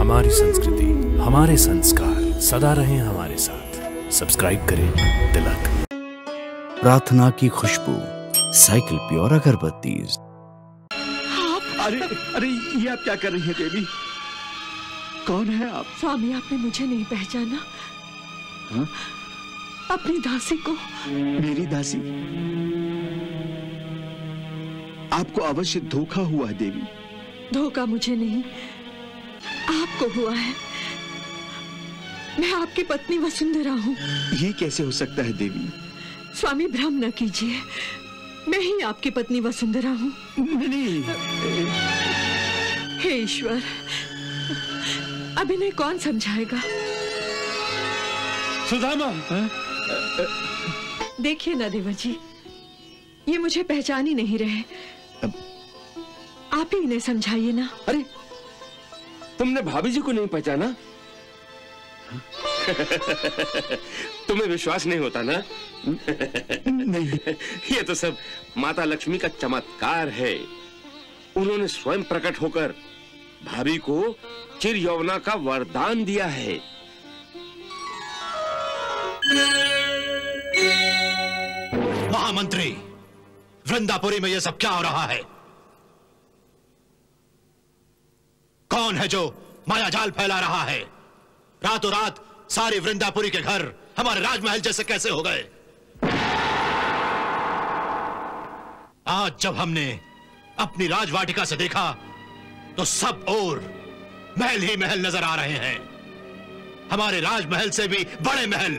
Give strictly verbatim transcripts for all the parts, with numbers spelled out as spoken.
हमारी संस्कृति, हमारे संस्कार सदा रहें हमारे साथ। सब्सक्राइब करें तिलक। प्रार्थना की खुशबू, साइकिल प्योर अगरबत्ती। अरे अरे ये आप क्या कर रही हैं देवी? कौन है आप? स्वामी, आपने मुझे नहीं पहचाना? हा? अपनी दासी को। मेरी दासी? आपको अवश्य धोखा हुआ है देवी। धोखा मुझे नहीं, आपको हुआ है। मैं आपकी पत्नी वसुंधरा हूँ। ये कैसे हो सकता है देवी? स्वामी, भ्रम न कीजिए, मैं ही आपकी पत्नी वसुंधरा हूँ। नहीं। हे ईश्वर, अब इन्हें कौन समझाएगा? सुदामा! देखिए ना देवर जी, ये मुझे पहचान ही नहीं रहे। आप ही इन्हें समझाइए ना। अरे, तुमने भाभी जी को नहीं पहचाना? तुम्हें विश्वास नहीं होता ना? नहीं। ये तो सब माता लक्ष्मी का चमत्कार है। उन्होंने स्वयं प्रकट होकर भाभी को चिर यौवना का वरदान दिया है। महामंत्री, वृंदापुरी में यह सब क्या हो रहा है? कौन है जो मायाजाल फैला रहा है? रातों रात सारी वृंदापुरी के घर हमारे राजमहल जैसे कैसे हो गए? आज जब हमने अपनी राजवाटिका से देखा तो सब ओर महल ही महल नजर आ रहे हैं। हमारे राजमहल से भी बड़े महल।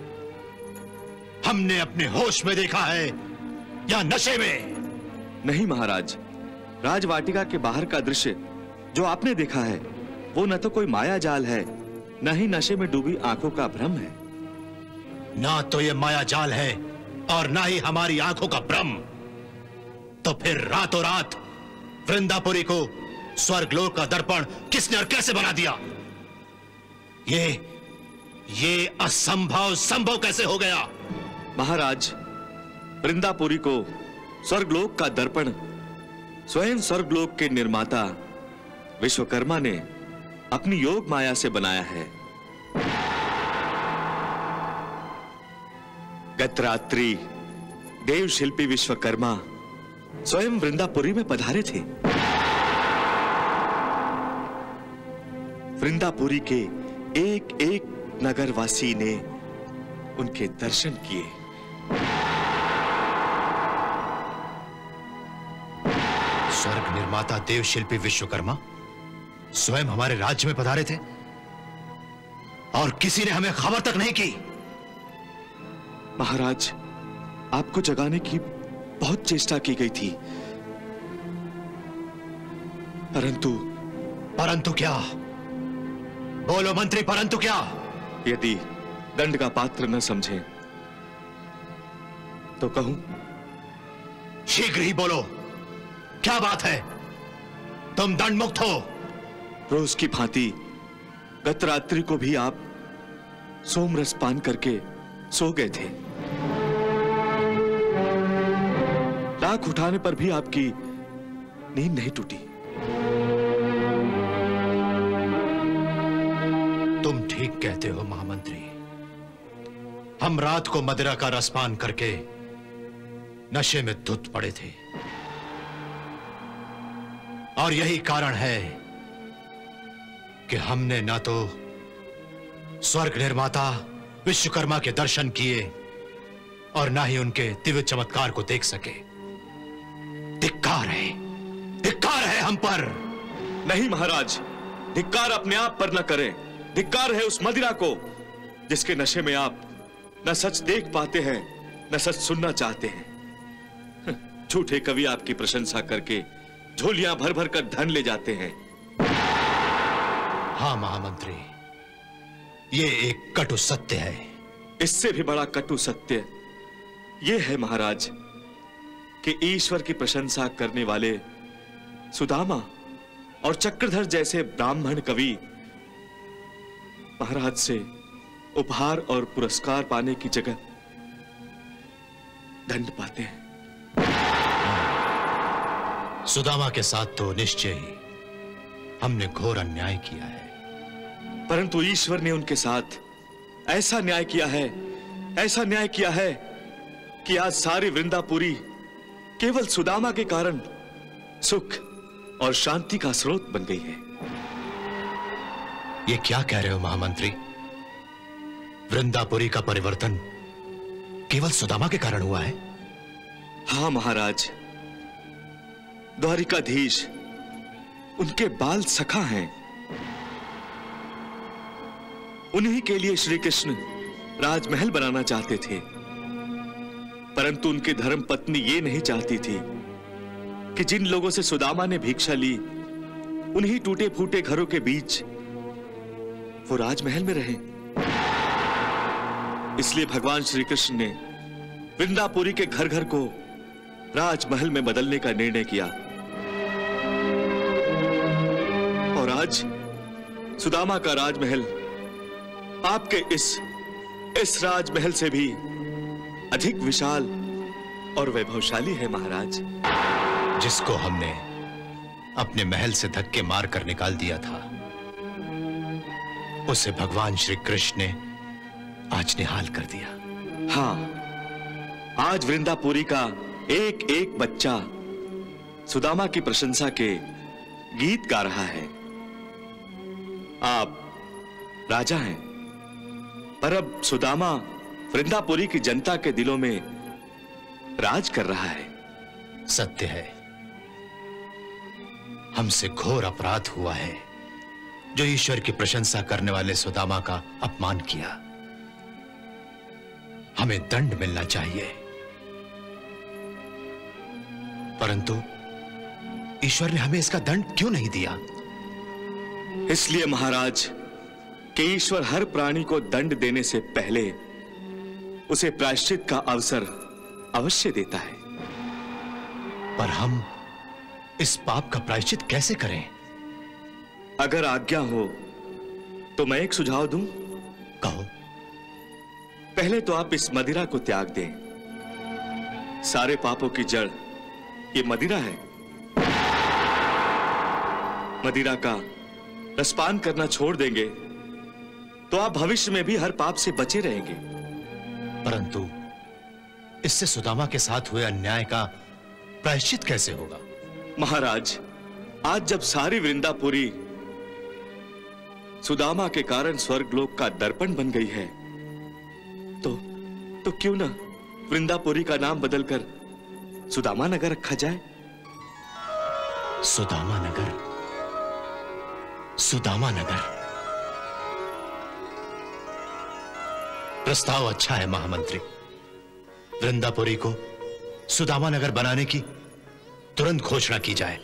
हमने अपने होश में देखा है या नशे में? नहीं महाराज, राजवाटिका के बाहर का दृश्य जो आपने देखा है वो न तो कोई माया जाल है, न ही नशे में डूबी आंखों का भ्रम है। ना तो ये माया जाल है और ना ही हमारी आंखों का भ्रम। तो फिर रातों रात वृंदापुरी को स्वर्गलोक का दर्पण किसने और कैसे बना दिया? ये ये असंभव संभव कैसे हो गया? महाराज, वृंदापुरी को स्वर्गलोक का दर्पण स्वयं स्वर्गलोक के निर्माता विश्वकर्मा ने अपनी योग माया से बनाया है। गत रात्रि देव शिल्पी विश्वकर्मा स्वयं वृंदापुरी में पधारे थे। वृंदापुरी के एक एक नगरवासी ने उनके दर्शन किए। स्वर्ग निर्माता देव शिल्पी विश्वकर्मा स्वयं हमारे राज्य में पधारे थे और किसी ने हमें खबर तक नहीं की। महाराज, आपको जगाने की बहुत चेष्टा की गई थी, परंतु परंतु क्या? बोलो मंत्री, परंतु क्या? यदि दंड का पात्र न समझें तो कहूं? शीघ्र ही बोलो, क्या बात है? तुम दंड मुक्त हो। रोज की भांति गत रात्रि को भी आप सोमरस पान करके सो गए थे। लाख उठाने पर भी आपकी नींद नहीं टूटी। तुम ठीक कहते हो महामंत्री। हम रात को मदिरा का रसपान करके नशे में धुत पड़े थे और यही कारण है कि हमने ना तो स्वर्ग निर्माता विश्वकर्मा के दर्शन किए और ना ही उनके दिव्य चमत्कार को देख सके। धिक्कार है, धिक्कार है हम पर। नहीं महाराज, धिक्कार अपने आप पर न करें। धिक्कार है उस मदिरा को जिसके नशे में आप न सच देख पाते हैं न सच सुनना चाहते हैं। झूठे कवि आपकी प्रशंसा करके झोलियां भर भर कर धन ले जाते हैं। हाँ महामंत्री, ये एक कटु सत्य है। इससे भी बड़ा कटु सत्य ये है महाराज कि ईश्वर की प्रशंसा करने वाले सुदामा और चक्रधर जैसे ब्राह्मण कवि महाराज से उपहार और पुरस्कार पाने की जगह दंड पाते हैं। सुदामा के साथ तो निश्चय ही हमने घोर अन्याय किया है। परंतु ईश्वर ने उनके साथ ऐसा न्याय किया है, ऐसा न्याय किया है कि आज सारी वृंदापुरी केवल सुदामा के कारण सुख और शांति का स्रोत बन गई है। ये क्या कह रहे हो महामंत्री? वृंदापुरी का परिवर्तन केवल सुदामा के कारण हुआ है? हाँ महाराज, द्वारिकाधीश उनके बाल सखा हैं। उन्हीं के लिए श्री कृष्ण राजमहल बनाना चाहते थे, परंतु उनकी धर्म पत्नी ये नहीं चाहती थी कि जिन लोगों से सुदामा ने भिक्षा ली, उन्हीं टूटे फूटे घरों के बीच वो राजमहल में रहे। इसलिए भगवान श्री कृष्ण ने वृंदापुरी के घर घर को राजमहल में बदलने का निर्णय किया। और आज सुदामा का राजमहल आपके इस इस राजमहल से भी अधिक विशाल और वैभवशाली है महाराज। जिसको हमने अपने महल से धक्के मार कर निकाल दिया था, उसे भगवान श्री कृष्ण ने आज निहाल कर दिया। हाँ, आज वृंदापुरी का एक एक बच्चा सुदामा की प्रशंसा के गीत गा रहा है। आप राजा हैं, पर अब सुदामा वृंदापुरी की जनता के दिलों में राज कर रहा है। सत्य है, हमसे घोर अपराध हुआ है जो ईश्वर की प्रशंसा करने वाले सुदामा का अपमान किया। हमें दंड मिलना चाहिए, परंतु ईश्वर ने हमें इसका दंड क्यों नहीं दिया? इसलिए महाराज कि ईश्वर हर प्राणी को दंड देने से पहले उसे प्रायश्चित का अवसर अवश्य देता है। पर हम इस पाप का प्रायश्चित कैसे करें? अगर आज्ञा हो तो मैं एक सुझाव दूं। कहो। पहले तो आप इस मदिरा को त्याग दें। सारे पापों की जड़ ये मदिरा है। मदिरा का रसपान करना छोड़ देंगे तो आप भविष्य में भी हर पाप से बचे रहेंगे। परंतु इससे सुदामा के साथ हुए अन्याय का प्रायश्चित कैसे होगा? महाराज, आज जब सारी वृंदापुरी सुदामा के कारण स्वर्गलोक का दर्पण बन गई है, तो तो क्यों ना वृंदापुरी का नाम बदलकर सुदामा नगर रखा जाए? सुदामा नगर, सुदामा नगर। प्रस्ताव अच्छा है महामंत्री। वृंदापुरी को सुदामा नगर बनाने की तुरंत घोषणा की जाए।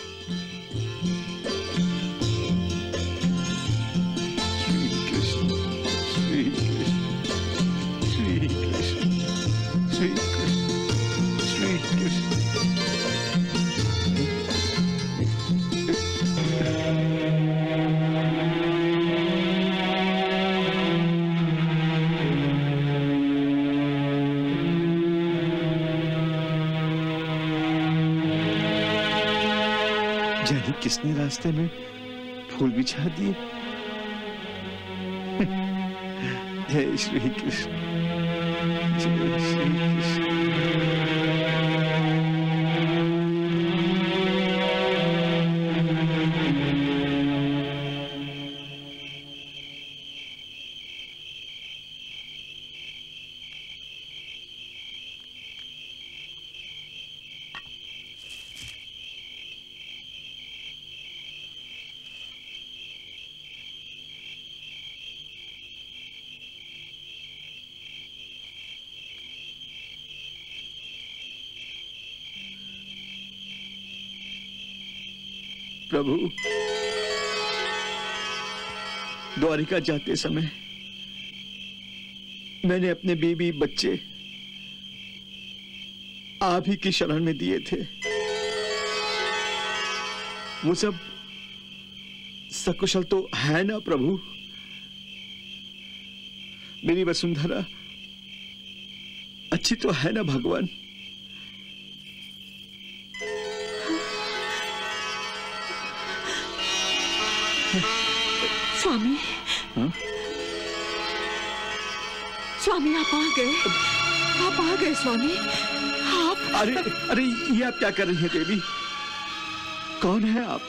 जाने किसने रास्ते में फूल बिछा दिए। जय श्री कृष्ण, जय श्री कृष्ण। प्रभु, द्वारिका जाते समय मैंने अपने बीवी बच्चे आप ही की शरण में दिए थे। वो सब सकुशल तो है ना प्रभु? मेरी वसुंधरा अच्छी तो है ना भगवान? स्वामी, हाँ? स्वामी आप आ गए, आप आ गए स्वामी। आप अरे अरे ये आप क्या कर रही हैं देवी? कौन है आप?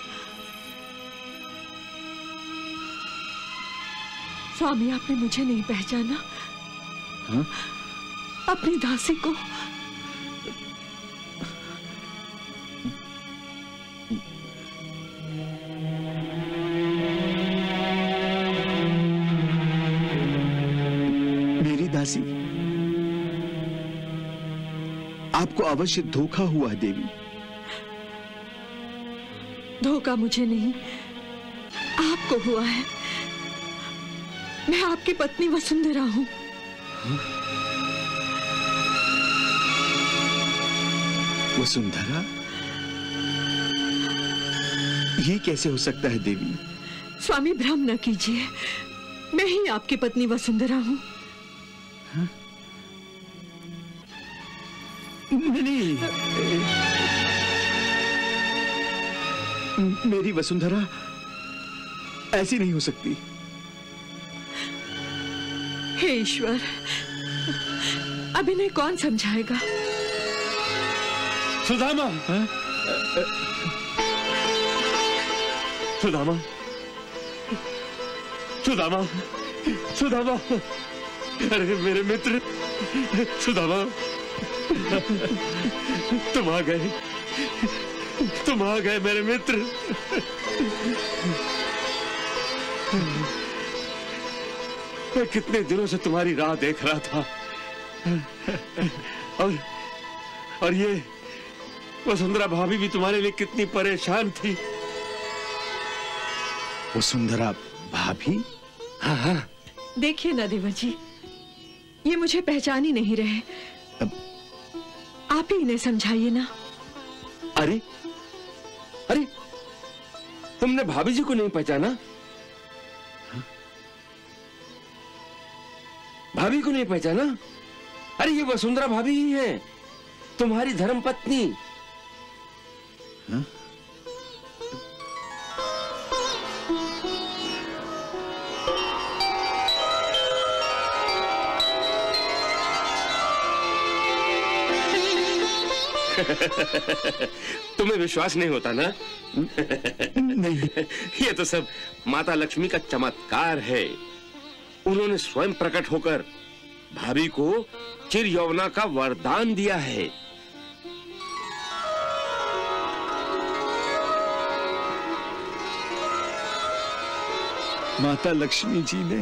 स्वामी आपने मुझे नहीं पहचाना? हाँ? अपनी दासी को। मेरी दासी? आपको अवश्य धोखा हुआ है देवी। धोखा मुझे नहीं, आपको हुआ है। मैं आपकी पत्नी वसुंधरा हूं। वसुंधरा? ये कैसे हो सकता है देवी? स्वामी भ्रम न कीजिए, मैं ही आपकी पत्नी वसुंधरा हूं। हाँ? नहीं, मेरी वसुंधरा ऐसी नहीं हो सकती। हे ईश्वर, अब इन्हें कौन समझाएगा? सुदामा, हाँ? सुदामा, सुदामा, सुदामा, अरे मेरे मित्र सुदामा, तुम आ गए, तुम आ गए मेरे मित्र। मैं कितने दिनों से तुम्हारी राह देख रहा था, और और ये वसुंधरा भाभी भी तुम्हारे लिए कितनी परेशान थी। वसुंधरा भाभी? हाँ हाँ। देखिए ना देवर जी, ये मुझे पहचान ही नहीं रहे। अब... आप ही इन्हें समझाइए ना। अरे अरे तुमने भाभी जी को नहीं पहचाना? हाँ? भाभी को नहीं पहचाना? अरे ये वसुंधरा भाभी ही है, तुम्हारी धर्मपत्नी। हाँ? तुम्हें विश्वास नहीं होता ना? नहीं। ये तो सब माता लक्ष्मी का चमत्कार है। उन्होंने स्वयं प्रकट होकर भाभी को चिर यौवना का वरदान दिया है। माता लक्ष्मी जी ने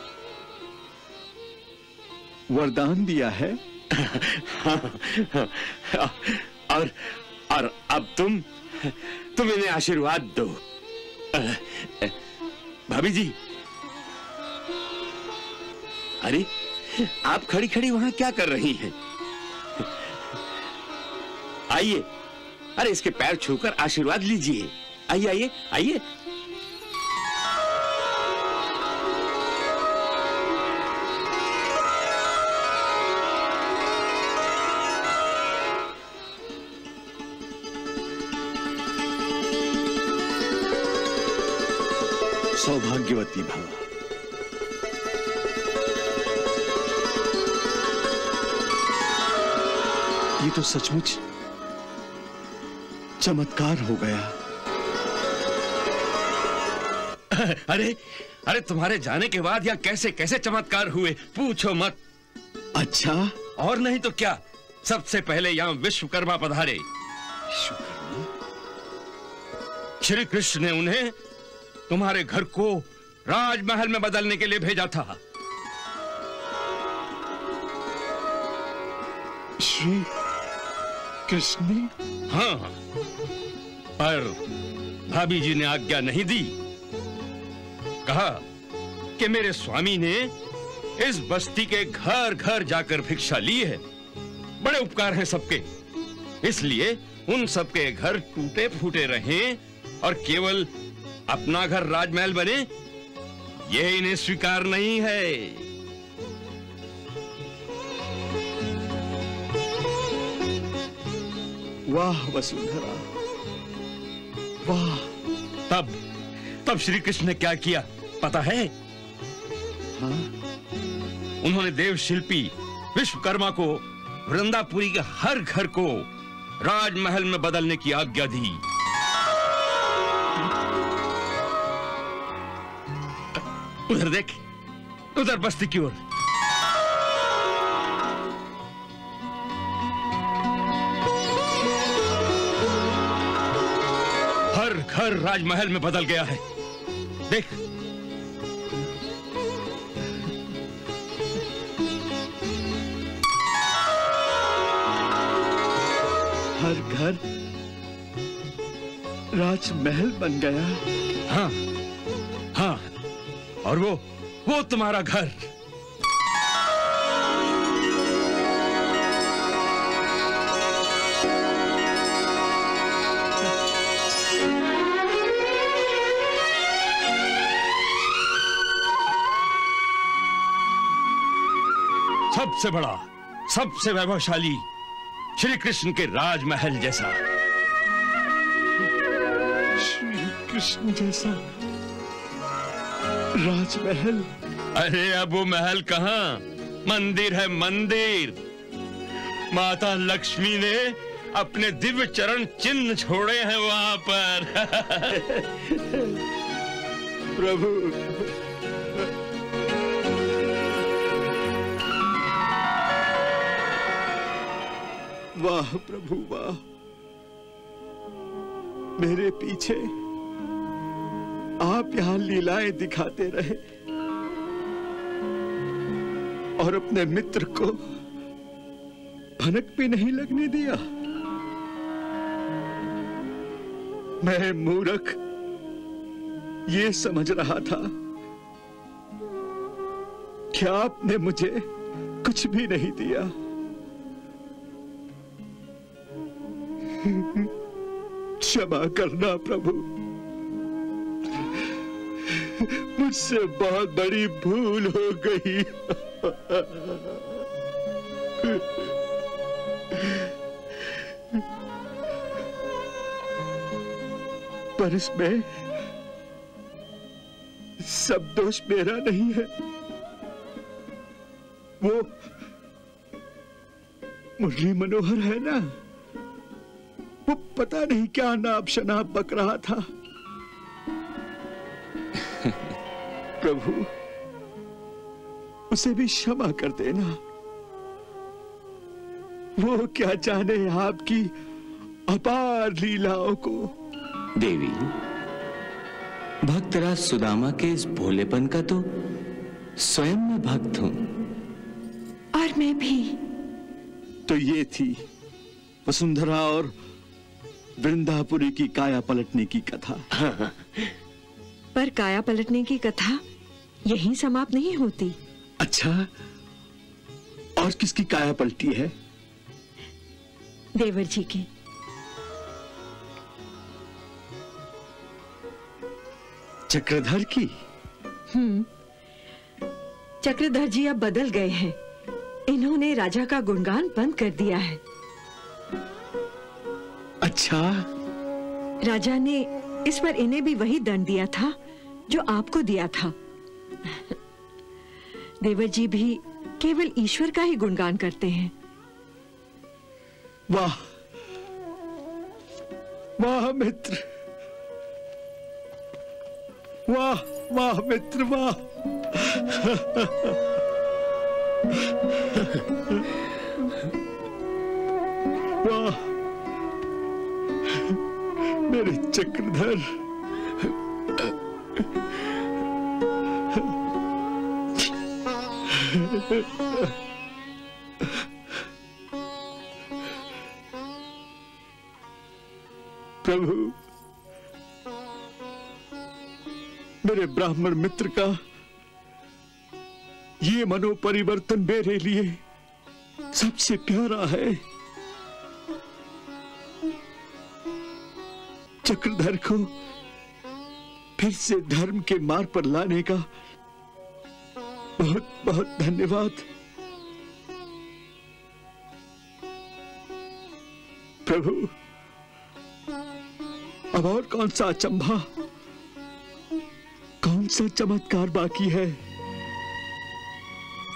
वरदान दिया है? और और अब तुम तुम इन्हें आशीर्वाद दो। भाभी जी, अरे आप खड़ी खड़ी वहां क्या कर रही हैं? आइए, अरे इसके पैर छूकर आशीर्वाद लीजिए। आइए आइए आइए। सौभाग्यवती भव। ये तो सचमुच चमत्कार हो गया। अरे अरे तुम्हारे जाने के बाद यहाँ कैसे कैसे चमत्कार हुए, पूछो मत। अच्छा? और नहीं तो क्या, सबसे पहले यहाँ विश्वकर्मा पधारे। विश्वकर्मा? श्री कृष्ण ने उन्हें तुम्हारे घर को राजमहल में बदलने के लिए भेजा था। श्री कृष्ण ने? हाँ, पर भाभी जी ने आज्ञा नहीं दी। कहा कि मेरे स्वामी ने इस बस्ती के घर घर जाकर भिक्षा ली है, बड़े उपकार हैं सबके, इसलिए उन सबके घर टूटे फूटे रहें और केवल अपना घर राजमहल बने, यह इन्हें स्वीकार नहीं है। वाह वसुंधरा, वाह। तब तब श्री कृष्ण ने क्या किया पता है? हाँ? उन्होंने देव शिल्पी विश्वकर्मा को वृंदापुरी के हर घर को राजमहल में बदलने की आज्ञा दी। उधर देख, उधर बस्ती की ओर। हर घर राजमहल में बदल गया है। देख, हर घर राजमहल बन गया। हाँ हाँ, और वो वो तुम्हारा घर। सबसे बड़ा, सबसे वैभवशाली श्री कृष्ण के राजमहल जैसा। श्री कृष्ण जैसा राजमहल? अरे अब वो महल कहाँ, मंदिर है मंदिर। माता लक्ष्मी ने अपने दिव्य चरण चिन्ह छोड़े हैं वहां पर। प्रभु, वाह प्रभु वाह, मेरे पीछे आप यहां लीलाएं दिखाते रहे और अपने मित्र को भनक भी नहीं लगने दिया। मैं मूर्ख ये समझ रहा था कि आपने मुझे कुछ भी नहीं दिया। क्षमा करना प्रभु, मुझसे बहुत बड़ी भूल हो गई। पर इसमें सब दोष मेरा नहीं है। वो मुरली मनोहर है ना, वो पता नहीं क्या नाप शनाप बक रहा था। प्रभु, उसे भी क्षमा कर देना। वो क्या जाने आपकी अपार लीलाओं को। देवी, भक्तराज सुदामा के इस भोलेपन का तो स्वयं मैं भक्त हूं। और मैं भी। तो ये थी वसुंधरा और वृंदापुरी की काया पलटने की कथा। पर काया पलटने की कथा यहीं समाप्त नहीं होती। अच्छा, और किसकी काया पलटी है? देवर जी की। चक्रधर की? हम्म, चक्रधर जी अब बदल गए हैं। इन्होंने राजा का गुणगान बंद कर दिया है। अच्छा, राजा ने इस पर इन्हें भी वही दंड दिया था जो आपको दिया था। देवर जी भी केवल ईश्वर का ही गुणगान करते हैं। वाह वाह मित्र, वाह वाह मित्र वाह। वाह मेरे चक्रधर। प्रभु, मेरे ब्राह्मण मित्र का ये मनोपरिवर्तन मेरे लिए सबसे प्यारा है। चक्रधर को फिर से धर्म के मार्ग पर लाने का बहुत बहुत धन्यवाद। प्रभु, अब और कौन सा अचंभा, कौन सा चमत्कार बाकी है?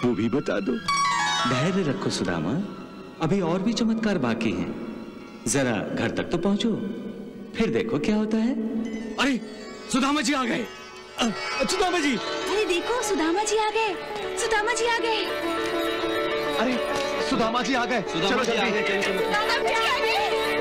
वो भी बता दो। धैर्य रखो सुदामा, अभी और भी चमत्कार बाकी हैं। जरा घर तक तो पहुंचो, फिर देखो क्या होता है। अरे सुदामा जी आ गए। सुदामा जी, अरे देखो सुदामा जी आ गए, सुदामा जी आ गए। अरे सुदामा जी आ गए, चलो जल्दी। सुदामा जी आ गए।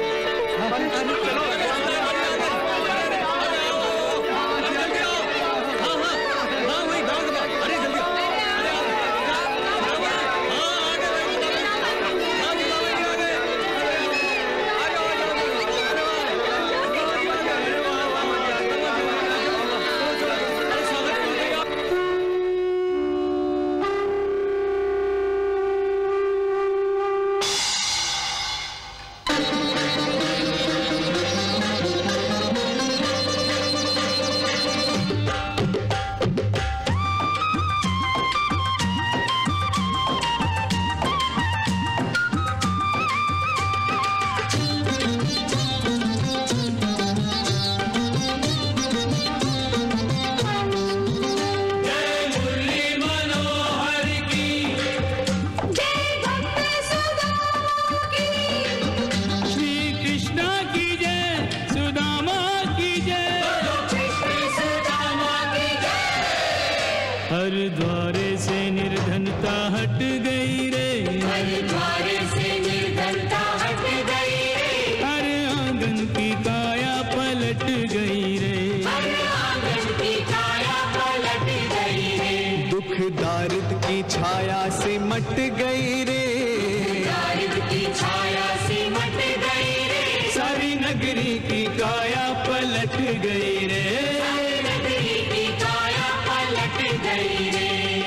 हर द्वारे से निर्धनता हट गई रे, हर द्वारे से निर्धनता हट गई रे, हर आंगन की काया पलट गई रे, हर आंगन की काया पलट गई रे, दुख दारिद की छाया से मट गई रे, दारिद की छाया से मट गई रे, सारी नगरी की काया पलट गई रे, सारी नगरी की काया पलट गई रे।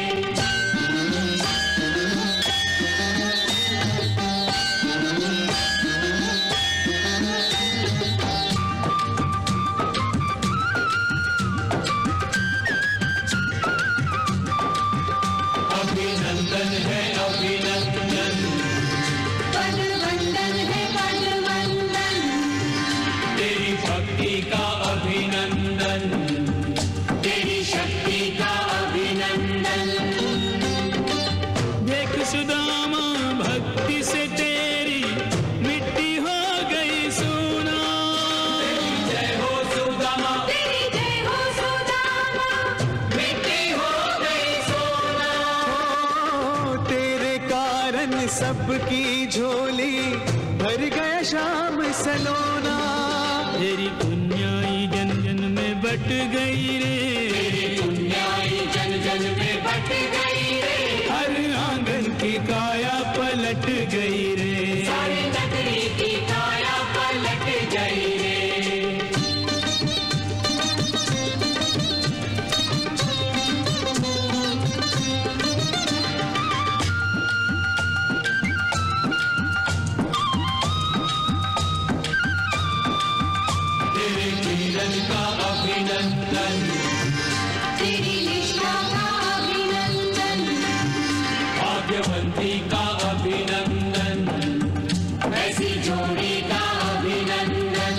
अभिनंदन है अभिनंदन, पदवंदन है पदवंदन, तेरी भक्ति का अभिनंदन, तेरी शक्ति का अभिनंदन। देख सुदामा भक्ति से तेरी मिट्टी हो गई सोना, तेरी जय हो सुदामा, तेरी जय हो सुदामा, मिट्टी हो गई सोना। ओ, तेरे कारण सबकी झोली भर गया शाम सलोना, तेरी पुण्याई जन जन में बट गई रे, तेरी पुण्याई जन जन में बट गई रे, हर आंगन की काया पलट गई रे, सारी नगरी की काया पलट गई रे। तेरे कीर्तन का अभिनंदन, तेरी निष्ठा का अभिनंदन, भाग्यवंती का अभिनंदन, ऐसी जोड़ी का अभिनंदन।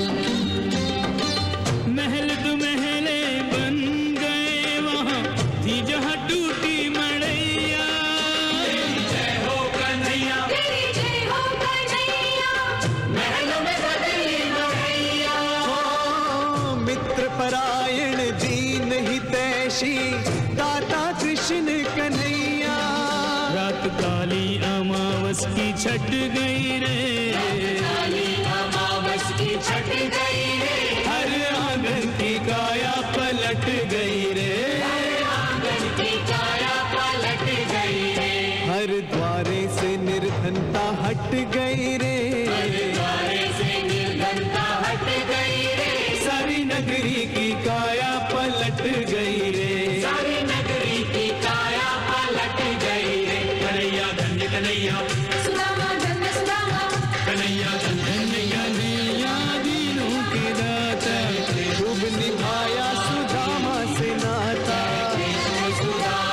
महल दो महले बन गए वहाँ थी जहाँ टूटी मड़ैया, तेरी जय हो कन्हैया, तेरी जय हो कन्हैया, महलों में बदली मढ़ैया। ओ, मित्र परायण दीन हितैषी दाता कृष्ण कन्हैया, रात काली अमावस की छट गई रे, काली अमावस की छट गई रे, हर आंगन की काया पलट गई रे, हर आंगन की काया पलट गई रे, हर द्वारे से निर्धनता हट गई रे, द्वारे से निर्धनता हट गई रे, सारी नगरी की काया पलट गई रे, सारी नगरी की काया पलट गई रे। कन्हैया धन्य कन्हैया, सुदामा धन्य सुदामा, कन्हैया धन्य कन्हैया, दीनों के दाता, खूब निभाया सुदामा से नाता,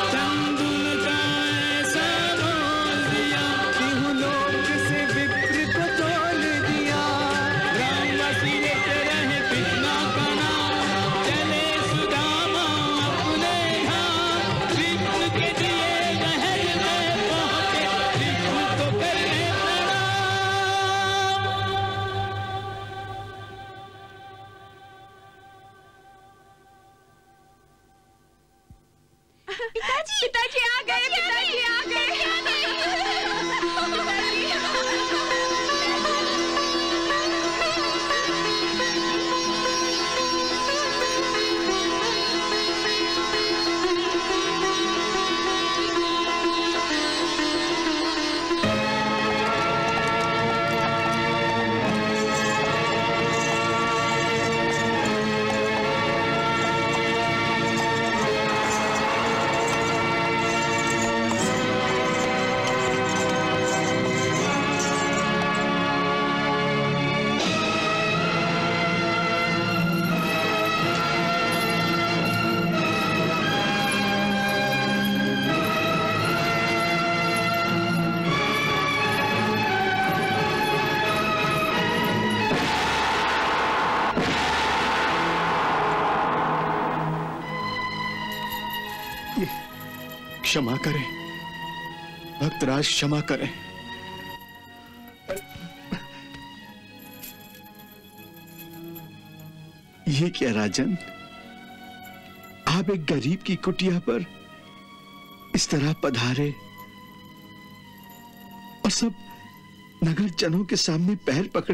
चंदुल का ऐसा बोल दिया, तिहु लोक से विकृत पिताजी पिताजी आ गए पिताजी आ गए क्षमा करें भक्तराज, क्षमा करें। ये क्या राजन, आप एक गरीब की कुटिया पर इस तरह पधारे और सब नगर जनों के सामने पैर पकड़े,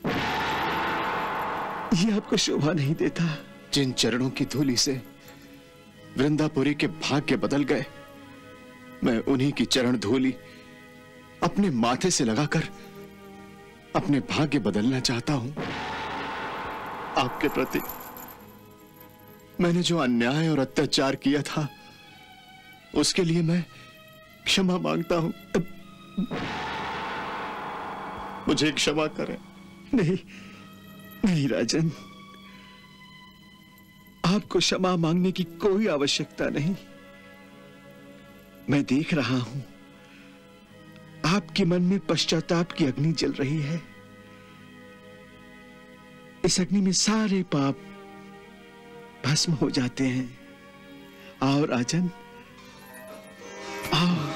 ये आपको शोभा नहीं देता। जिन चरणों की धूली से वृंदापुरी के भाग्य बदल गए, मैं उन्हीं की चरण धूली अपने माथे से लगाकर अपने भाग्य बदलना चाहता हूं। आपके प्रति मैंने जो अन्याय और अत्याचार किया था, उसके लिए मैं क्षमा मांगता हूं। मुझे क्षमा करें। नहीं नहीं राजन, आपको क्षमा मांगने की कोई आवश्यकता नहीं। मैं देख रहा हूं आपके मन में पश्चाताप की अग्नि जल रही है। इस अग्नि में सारे पाप भस्म हो जाते हैं। आओ राजन, आओ।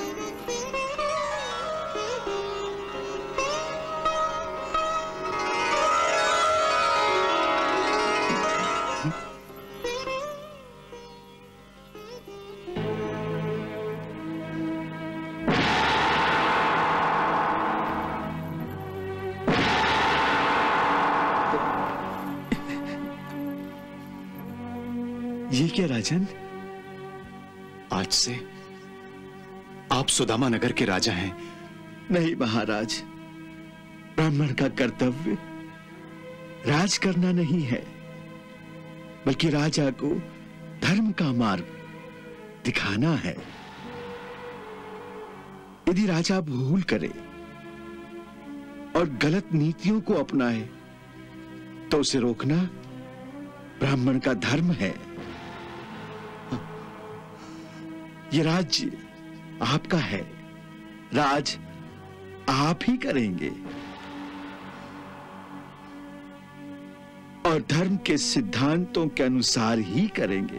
ये क्या राजन? आज से आप सुदामा नगर के राजा हैं। नहीं महाराज, ब्राह्मण का कर्तव्य राज करना नहीं है, बल्कि राजा को धर्म का मार्ग दिखाना है। यदि राजा भूल करे और गलत नीतियों को अपनाए तो उसे रोकना ब्राह्मण का धर्म है। ये राज्य आपका है, राज आप ही करेंगे और धर्म के सिद्धांतों के अनुसार ही करेंगे।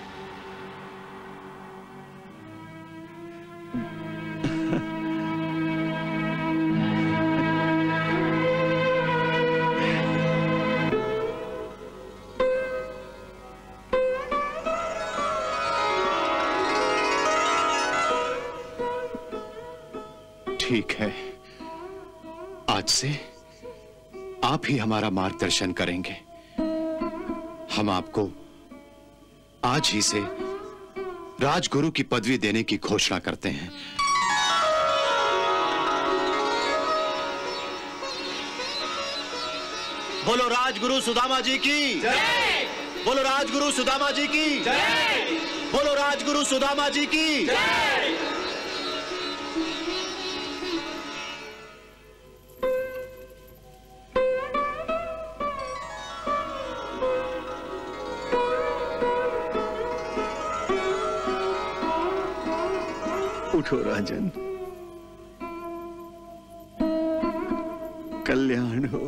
ठीक है, आज से आप ही हमारा मार्गदर्शन करेंगे। हम आपको आज ही से राजगुरु की पदवी देने की घोषणा करते हैं। बोलो राजगुरु सुदामा जी की जय। बोलो राजगुरु सुदामा जी की जय। बोलो राजगुरु सुदामा जी की जय। उठो राजन, कल्याण हो।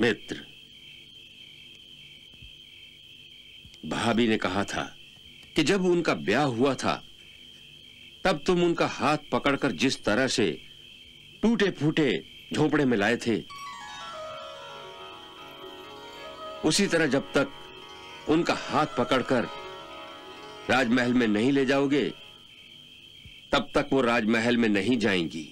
मित्र, भाभी ने कहा था कि जब उनका ब्याह हुआ था तब तुम उनका हाथ पकड़कर जिस तरह से टूटे फूटे झोपड़े में लाए थे, उसी तरह जब तक उनका हाथ पकड़कर राजमहल में नहीं ले जाओगे तब तक वो राजमहल में नहीं जाएंगी।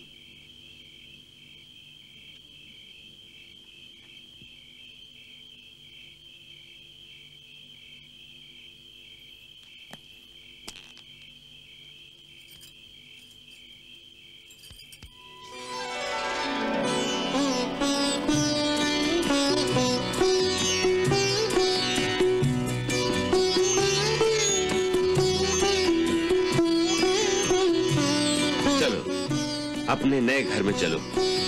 अपने नए घर में चलो।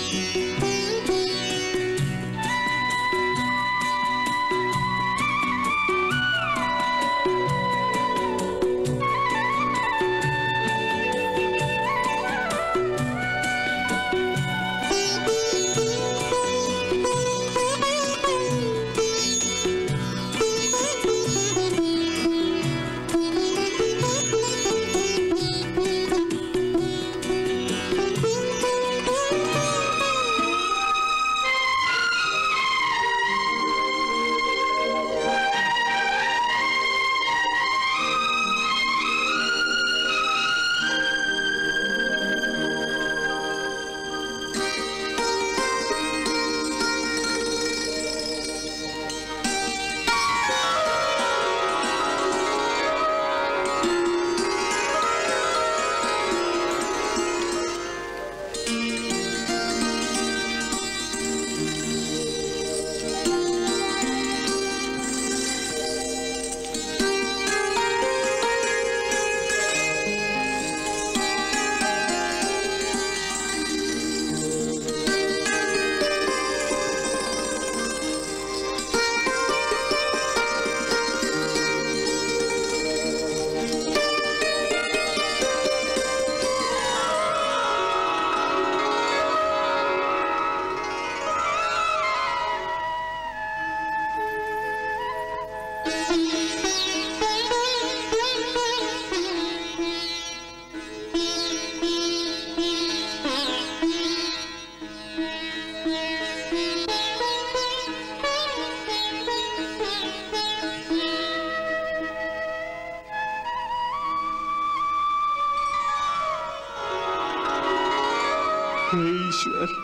ईश्वर,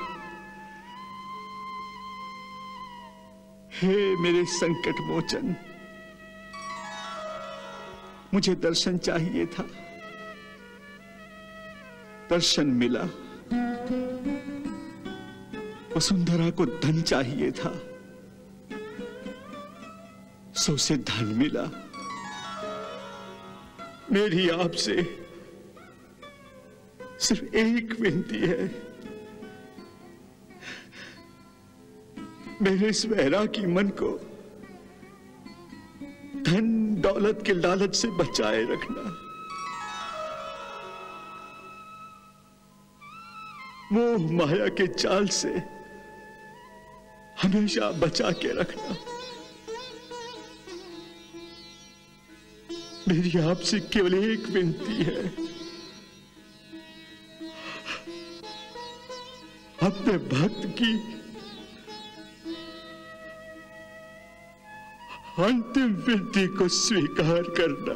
हे मेरे संकट मोचन, मुझे दर्शन चाहिए था, दर्शन मिला। वसुंधरा को धन चाहिए था, सो से धन मिला। मेरी आपसे सिर्फ एक विनती है, मेरे इस वैरागी मन को धन दौलत के लालच से बचाए रखना। मोह माया के जाल से हमेशा बचा के रखना। मेरी आपसे केवल एक विनती है, अपने भक्त की अंतिम विनती को स्वीकार करना।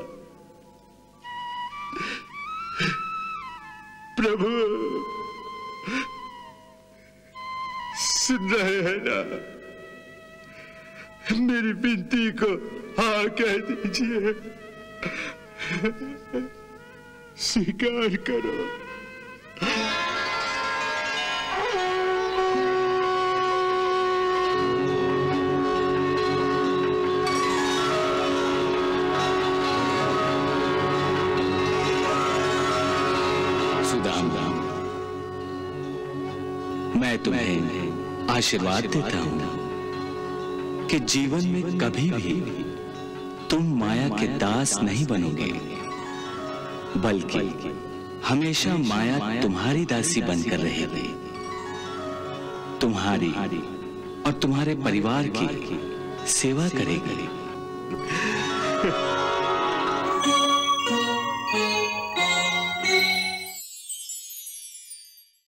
प्रभु सुन रहे हैं ना? मेरी विनती को हाँ कह दीजिए, स्वीकार करो। मैं तुम्हें आशीर्वाद देता हूं कि जीवन में कभी भी तुम माया के दास नहीं बनोगे, बल्कि हमेशा माया तुम्हारी दासी बनकर रहेगी। तुम्हारी और तुम्हारे परिवार की सेवा करेगी।